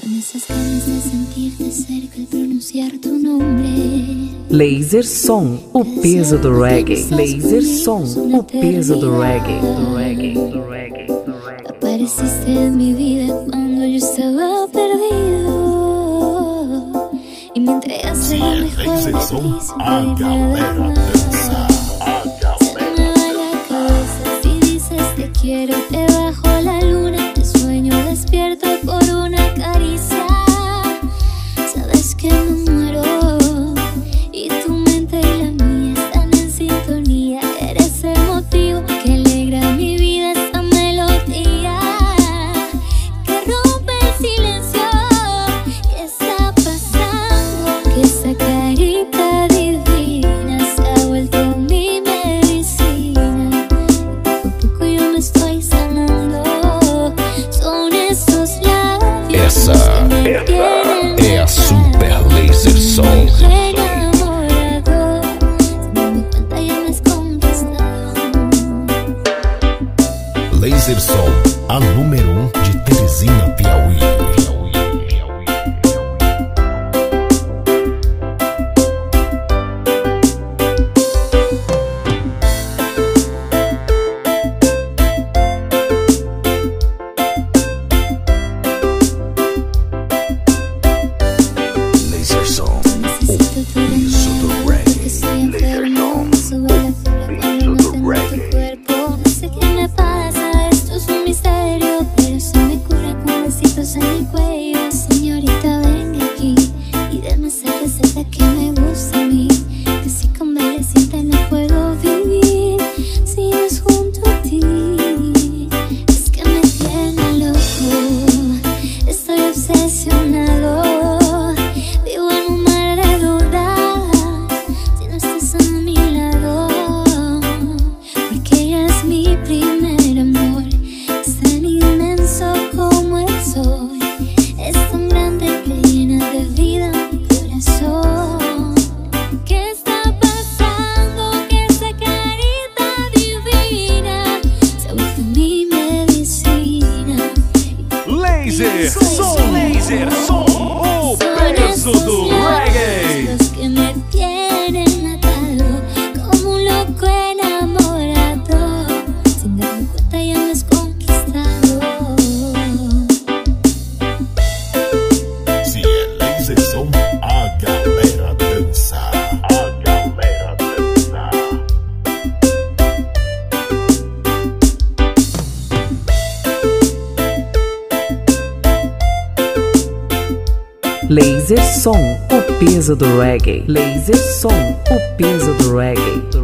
Son esas ganas de sentirte cerca al pronunciar tu nombre. Laser Som, o peso do reggae. Laser Som, o peso do reggae. Apareciste en mi vida cuando yo estaba perdido y me entregaste lo mejor de ti sin pedirme nada. Se me va la cabeza si dices te quiero debajo la luna. Te sueño despierto por una caricia. Sabes que me muero y tu mente y la mía están en sintonía. Eres el motivo que alegra mi vida, esta melodía que rompe el silencio. ¿Qué está pasando? Que esa carita divina se ha vuelto mi medicina. Poco a poco yo me estoy sanando. Son esos labios Essa que me tienen é a Super Laser Som. enamorado. Sin darme cuenta ya me has conquistado. Laser Som, a número 1 de Teresina, Piauí. Laser Som, Necesito tu peso do llamada, reggae. porque estoy enfermo. Me sube la fiebre cuando no tengo tu cuerpo. No sé qué me pasa, esto es un misterio, pero se me cura con besitos en el cuello. Señorita, venga aquí y dame esa receta que me gusta a mí, que si con bailecita no puedo vivir si no es junto a ti. Es que me tiene loco, estoy obsesionado. Vivo en un mar de dudas si no estás a mi lado, porque ella es mi primer amor. Es tan inmenso como el sol, es tan grande que llena de vida mi corazón. ¿Qué está pasando? Que esa carita divina se ha vuelto mi medicina. Laser Som, o peso do reggae. Los que me tienen atado como un loco enamorado. Sin darme cuenta ya me has conquistado. Se é Laser Som, a galera dança. Laser Som, o peso do reggae. Laser Som, o peso do reggae.